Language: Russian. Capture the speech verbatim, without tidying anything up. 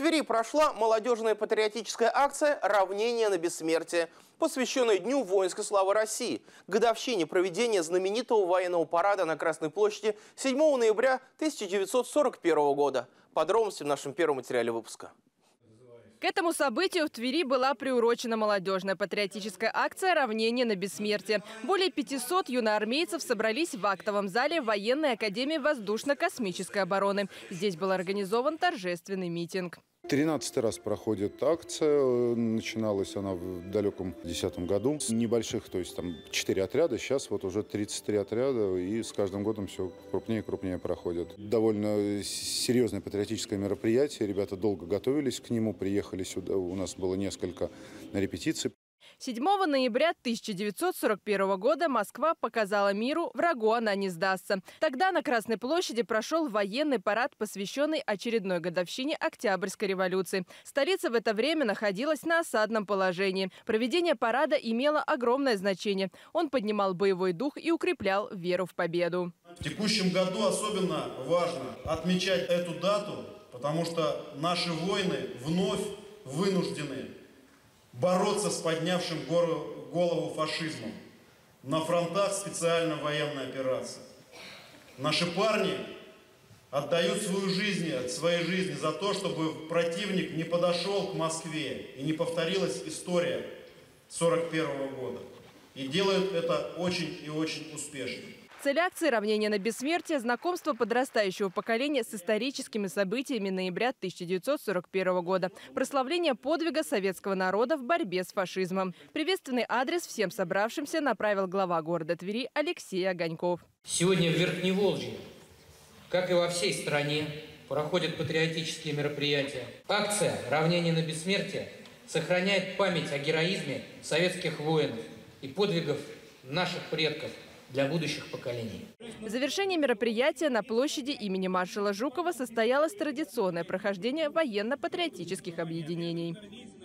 Твери прошла молодежная патриотическая акция «Равнение на бессмертие», посвященная Дню воинской славы России, годовщине проведения знаменитого военного парада на Красной площади седьмого ноября тысяча девятьсот сорок первого года. Подробности в нашем первом материале выпуска. К этому событию в Твери была приурочена молодежная патриотическая акция «Равнение на бессмертие». Более пятисот юноармейцев собрались в актовом зале Военной академии воздушно-космической обороны. Здесь был организован торжественный митинг. тринадцатый раз проходит акция. Начиналась она в далеком десятом году. С небольших, то есть там четыре отряда. Сейчас вот уже тридцать три отряда. И с каждым годом все крупнее и крупнее проходят. Довольно серьезное патриотическое мероприятие. Ребята долго готовились к нему. Приехали сюда. У нас было несколько репетиций. седьмого ноября тысяча девятьсот сорок первого года Москва показала миру, врагу она не сдастся. Тогда на Красной площади прошел военный парад, посвященный очередной годовщине Октябрьской революции. Столица в это время находилась на осадном положении. Проведение парада имело огромное значение. Он поднимал боевой дух и укреплял веру в победу. В текущем году особенно важно отмечать эту дату, потому что наши воины вновь вынуждены бороться с поднявшим голову фашизмом на фронтах специальной военной операции. Наши парни отдают свою жизнь, своей жизни за то, чтобы противник не подошел к Москве и не повторилась история сорок первого года. И делают это очень и очень успешно. Цель акции «Равнение на бессмертие» – знакомство подрастающего поколения с историческими событиями ноября тысяча девятьсот сорок первого года, прославление подвига советского народа в борьбе с фашизмом. Приветственный адрес всем собравшимся направил глава города Твери Алексей Огоньков. Сегодня в Верхневолжье, как и во всей стране, проходят патриотические мероприятия. Акция «Равнение на бессмертие» сохраняет память о героизме советских воинов и подвигов наших предков для будущих поколений. В завершении мероприятия на площади имени маршала Жукова состоялось традиционное прохождение военно-патриотических объединений.